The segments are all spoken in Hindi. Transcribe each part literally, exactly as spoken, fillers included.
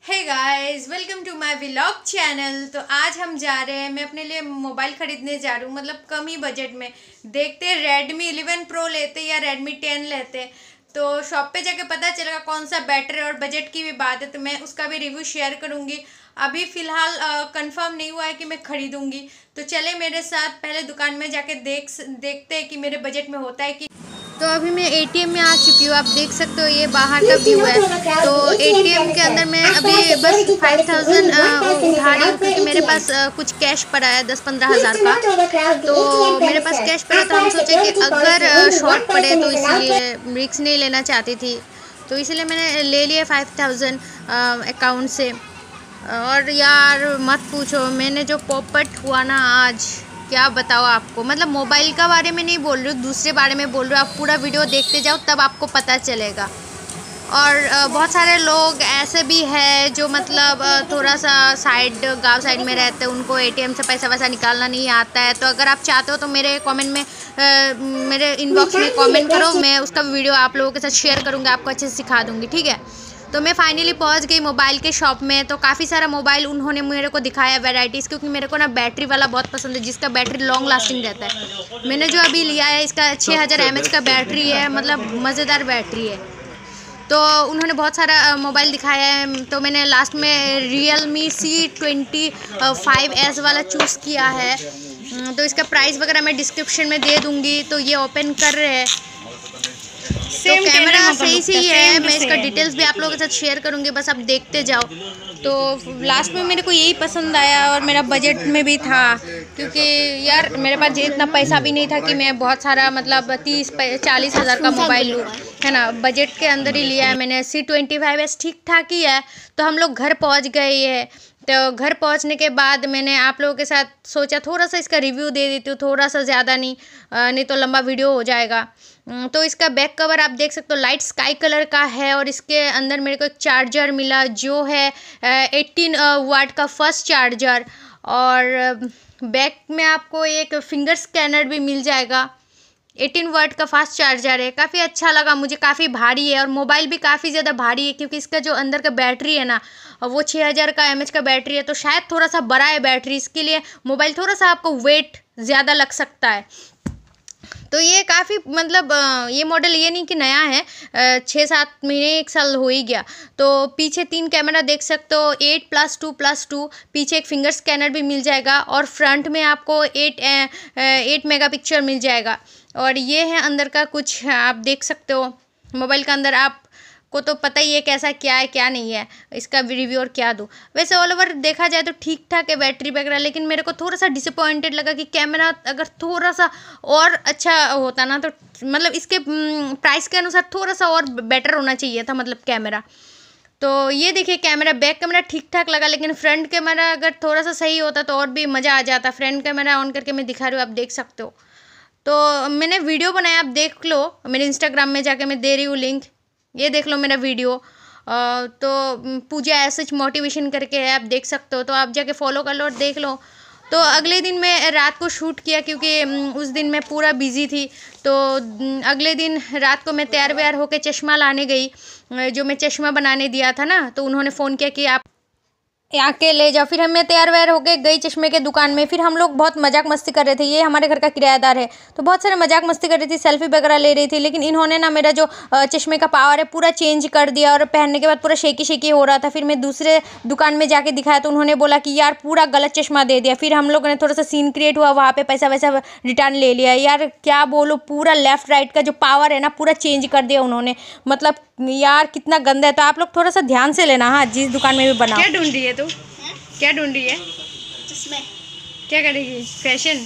Hey guys, welcome to my vlog channel. तो आज हम जा रहे हैं, मैं अपने लिए मोबाइल ख़रीदने जा रही हूँ, मतलब कम ही बजट में। देखते हैं रेडमी इलेवन प्रो लेते या रेडमी टेन लेते। तो शॉप पे जाके पता चलेगा कौन सा बेटर है, और बजट की भी बात है तो मैं उसका भी रिव्यू शेयर करूँगी। अभी फ़िलहाल कंफर्म नहीं हुआ है कि मैं ख़रीदूँगी, तो चले मेरे साथ पहले दुकान में जाके देख देखते हैं कि मेरे बजट में होता है कि। तो अभी मैं एटीएम में आ चुकी हूँ, आप देख सकते हो ये बाहर का व्यू है। तो एटीएम के अंदर मैं अभी बस फाइव थाउजेंड उठा रही हूँ क्योंकि मेरे पास आ, कुछ कैश पड़ा है दस पंद्रह हज़ार का। तो मेरे पास कैश पड़ा, तो हम सोचे कि अगर शॉर्ट पड़े तो इसलिए रिस्क नहीं लेना चाहती थी, तो इसलिए मैंने ले लिया फाइव थाउजेंड अकाउंट से। और यार मत पूछो, मैंने जो पोपट हुआ ना आज, क्या बताओ आपको। मतलब मोबाइल का बारे में नहीं बोल रही हूँ, दूसरे बारे में बोल रही हूँ। आप पूरा वीडियो देखते जाओ तब आपको पता चलेगा। और बहुत सारे लोग ऐसे भी हैं जो मतलब थोड़ा सा साइड गांव साइड में रहते हैं, उनको एटीएम से पैसा वैसा निकालना नहीं आता है। तो अगर आप चाहते हो तो मेरे कमेंट में आ, मेरे इनबॉक्स में कमेंट करो, मैं उसका वीडियो आप लोगों के साथ शेयर करूँगी, आपको अच्छे से सिखा दूँगी, ठीक है। तो मैं फाइनली पहुंच गई मोबाइल के शॉप में। तो काफ़ी सारा मोबाइल उन्होंने मेरे को दिखाया, वैराइटीज़, क्योंकि मेरे को ना बैटरी वाला बहुत पसंद है, जिसका बैटरी लॉन्ग लास्टिंग रहता है। मैंने जो अभी लिया है इसका छः हज़ार एम एच का बैटरी है, मतलब मज़ेदार बैटरी है। तो उन्होंने बहुत सारा मोबाइल दिखाया है, तो मैंने लास्ट में Realme C twenty five S वाला चूज़ किया है। तो इसका प्राइस वगैरह मैं डिस्क्रिप्शन में दे दूँगी। तो ये ओपन कर रहे हैं, तो कैमरा सही सही है, मैं इसका डिटेल्स भी आप लोगों के साथ शेयर करूंगी, बस आप देखते जाओ। तो लास्ट में मेरे को यही पसंद आया और मेरा बजट में भी था, क्योंकि यार मेरे पास इतना पैसा भी नहीं था कि मैं बहुत सारा मतलब तीस चालीस हज़ार का मोबाइल लूँ, है ना। बजट के अंदर ही लिया है मैंने। सी ट्वेंटी फाइव एस ठीक ठाक ही है। तो हम लोग घर पहुँच गए है। तो घर पहुंचने के बाद मैंने आप लोगों के साथ सोचा थोड़ा सा इसका रिव्यू दे देती हूँ, थोड़ा सा ज़्यादा नहीं, नहीं तो लंबा वीडियो हो जाएगा। तो इसका बैक कवर आप देख सकते हो, लाइट स्काई कलर का है। और इसके अंदर मेरे को एक चार्जर मिला जो है एटीन वाट का फर्स्ट चार्जर। और बैक में आपको एक फिंगर स्कैनर भी मिल जाएगा। एटीन वाट का फास्ट चार्जर है, काफ़ी अच्छा लगा मुझे, काफ़ी भारी है और मोबाइल भी काफ़ी ज़्यादा भारी है, क्योंकि इसका जो अंदर का बैटरी है ना वो छः हज़ार का एम एच का बैटरी है, तो शायद थोड़ा सा बड़ा है बैटरी, इसके लिए मोबाइल थोड़ा सा आपको वेट ज़्यादा लग सकता है। तो ये काफ़ी मतलब ये मॉडल ये नहीं कि नया है, छः सात महीने एक साल हो ही गया। तो पीछे तीन कैमरा देख सकते हो, eight plus two plus two, पीछे एक फिंगर स्कैनर भी मिल जाएगा, और फ्रंट में आपको एट एट मेगा पिक्सल मिल जाएगा। और ये है अंदर का कुछ, आप देख सकते हो। मोबाइल का अंदर आप को तो पता ही है कैसा क्या है क्या नहीं है, इसका रिव्यू और क्या दूँ। वैसे ऑल ओवर देखा जाए तो ठीक ठाक है बैटरी वगैरह, लेकिन मेरे को थोड़ा सा डिसअपॉइंटेड लगा कि कैमरा अगर थोड़ा सा और अच्छा होता ना, तो मतलब इसके प्राइस के अनुसार थोड़ा सा और बेटर होना चाहिए था, मतलब कैमरा। तो ये देखिए कैमरा, बैक कैमरा ठीक ठाक लगा, लेकिन फ्रंट कैमरा अगर थोड़ा सा सही होता तो और भी मज़ा आ जाता। फ्रंट कैमरा ऑन करके मैं दिखा रही हूँ, आप देख सकते हो। तो मैंने वीडियो बनाया, आप देख लो, मेरे इंस्टाग्राम में जाके मैं दे रही हूँ लिंक, ये देख लो मेरा वीडियो। तो पूजा ऐसे मोटिवेशन करके है, आप देख सकते हो, तो आप जाके फॉलो कर लो और देख लो। तो अगले दिन मैं रात को शूट किया, क्योंकि उस दिन मैं पूरा बिज़ी थी। तो अगले दिन रात को मैं तैयार व्यार होकर चश्मा लाने गई, जो मैं चश्मा बनाने दिया था ना, तो उन्होंने फ़ोन किया कि आप आके ले जाओ। फिर हमें तैयार वैयार होके गई चश्मे के दुकान में। फिर हम लोग बहुत मजाक मस्ती कर रहे थे, ये हमारे घर का किराएदार है, तो बहुत सारे मजाक मस्ती कर रही थी, सेल्फी वगैरह ले रही थी। लेकिन इन्होंने ना मेरा जो चश्मे का पावर है पूरा चेंज कर दिया, और पहनने के बाद पूरा शेकी शेकी हो रहा था। फिर मैं दूसरे दुकान में जाके दिखाया, तो उन्होंने बोला कि यार पूरा गलत चश्मा दे दिया। फिर हम लोगों ने थोड़ा सा सीन क्रिएट हुआ, वहाँ पर पैसा वैसा रिटर्न ले लिया। यार क्या बोलो, पूरा लेफ्ट राइट का जो पावर है ना पूरा चेंज कर दिया उन्होंने, मतलब यार कितना गंदा है। तो आप लोग थोड़ा सा ध्यान से लेना, हाँ, जिस दुकान में भी बनाओ। क्या ढूंढ रही है तू? क्या ढूंढ रही है? चश्मे। क्या करेगी? फैशन?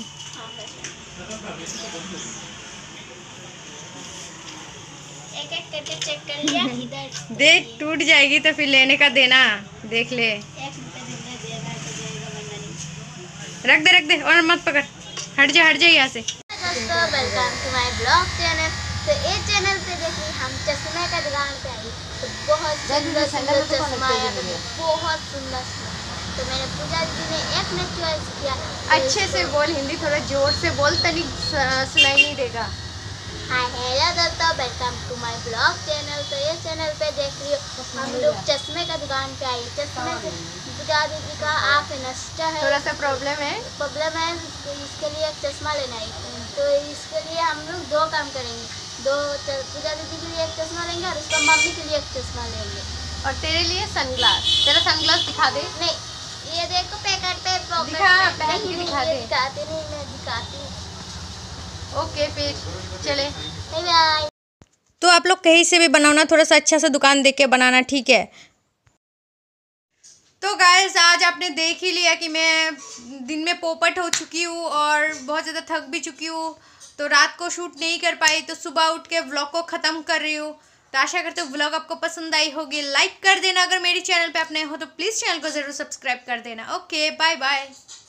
एक एक करके चेक कर लिया इधर। देख टूट जाएगी तो फिर लेने का देना, देख ले। एक रख दे रख दे और मत पकड़, हट जा हट जा यहाँ से। दोस्तों welcome to my blog channel. तो ये चैनल पे देखिए हम चश्मे का दुकान पे आई, तो बहुत सुंदर सुंदर चश्मा आया, तो बहुत सुंदर। तो मैंने पूजा जी ने एक ने चॉइस किया। अच्छे से बोल, हिंदी थोड़ा जोर से बोल, तनिक सुनाई नहीं देगा। हाय हेलो दोस्तों, welcome to my blog channel. तो ये चैनल पे देख रही हो हम लोग चश्मे का दुकान पे आई। चश्मे से पूजा दीदी का आँख नष्ट है, थोड़ा सा प्रॉब्लम है प्रॉब्लम है तो इसके लिए एक चश्मा लेना है। तो इसके लिए हम लोग दो काम करेंगे, दो पूजा दीदी के लिए एक चश्मा लेंगे और उसका मम्मी के लिए एक चश्मा लेंगे। और तेरे लिए सनग्लास। तेरा सनग्लास दिखा दे। नहीं, ये देखो पैकेट पे पॉकेट दिखा, में। पहन के नहीं, दिखा ये दे। दिखाती नहीं, मैं दिखाती हूँ। ओके फिर चले। Bye bye. तो आप लोग कहीं से भी बनाना, थोड़ा सा अच्छा सा दुकान देख के बनाना, ठीक है। तो गाइस आज आपने देख ही लिया कि मैं दिन में पोपट हो चुकी हूँ और बहुत ज़्यादा थक भी चुकी हूँ, तो रात को शूट नहीं कर पाई, तो सुबह उठ के व्लॉग को ख़त्म कर रही हूँ। तो आशा करते हो व्लॉग आपको पसंद आई होगी। लाइक कर देना, अगर मेरी चैनल पे आप नए हो तो प्लीज़ चैनल को ज़रूर सब्सक्राइब कर देना। Okay bye bye.